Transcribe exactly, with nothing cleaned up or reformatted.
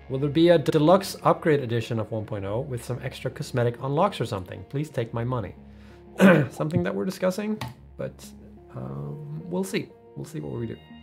Will there be a deluxe upgrade edition of one point oh with some extra cosmetic unlocks or something? Please take my money. Something that we're discussing, but um, we'll see. We'll see what we do.